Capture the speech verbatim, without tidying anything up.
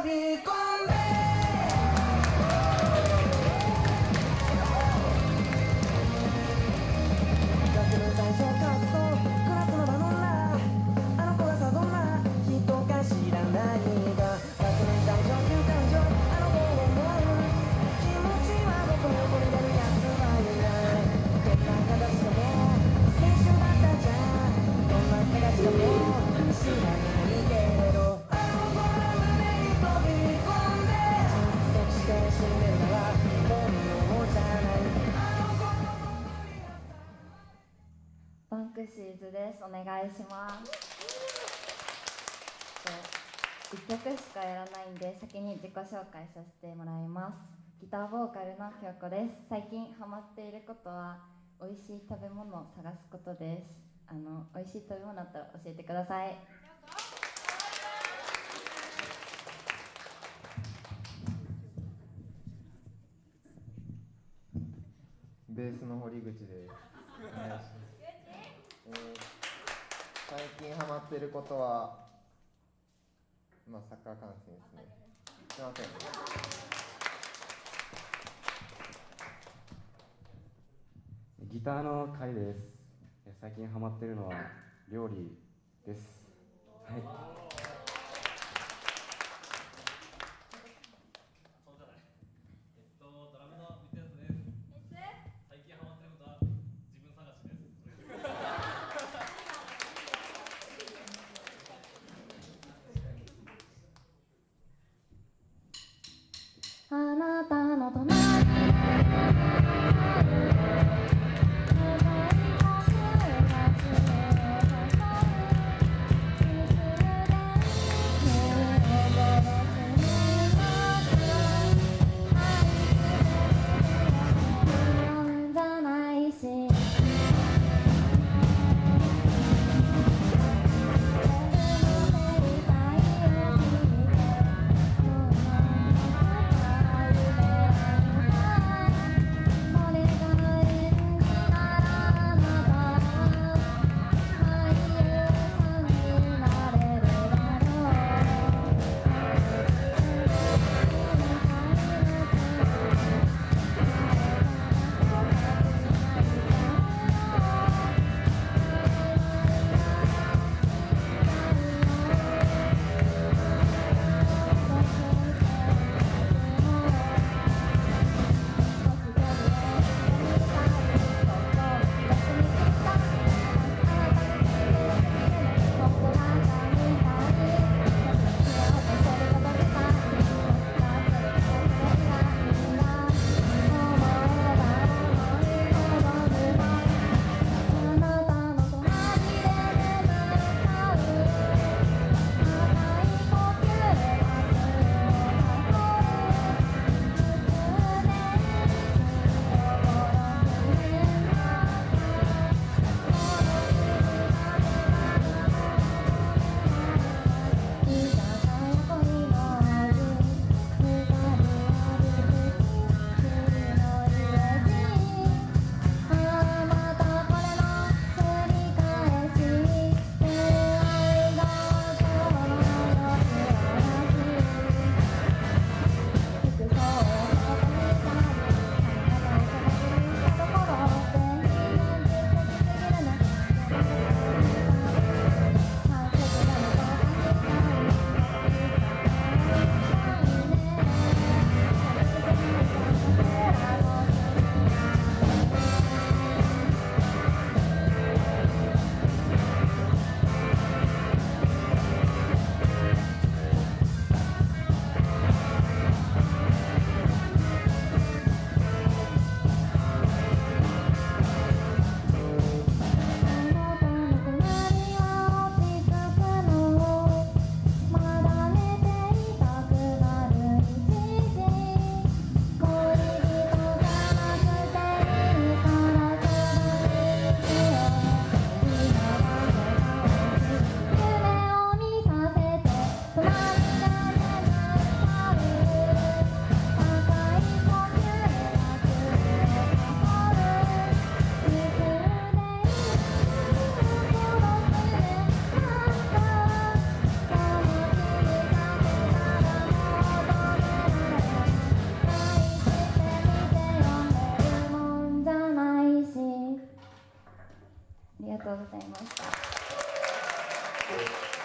び込んで学年最初カストクラスのマドンナあの子がさどんな人か知らないが学年最初休館所あの子を思う気持ちは僕の横に出るやつはいないどんな形でも青春だったじゃんどんな形でも知らないけどあの子の胸に飛び込んで窒息して死んでるなら本能じゃないあの子のバンクシーズです。お願いします。いっきょくしかやらないんで先に自己紹介させてもらいます。ギターボーカルの京子です。最近ハマっていることは美味しい食べ物を探すことです。あの美味しい食べ物あったら教えてください。 ベースの堀口です。お願いします。えー、最近ハマってることは、まあサッカー観戦ですね。すいません。 ギターの会です。最近ハマってるのは料理です。はい。 あなたの隣がとうございました。